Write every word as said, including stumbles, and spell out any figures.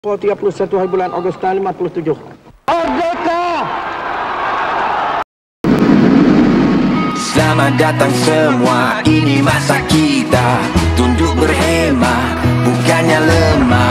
tiga puluh satu hari bulan Ogos tahun lima puluh tujuh. Merdeka! Selamat datang semua, ini masa kita. Tunduk berhemah, bukannya lemah.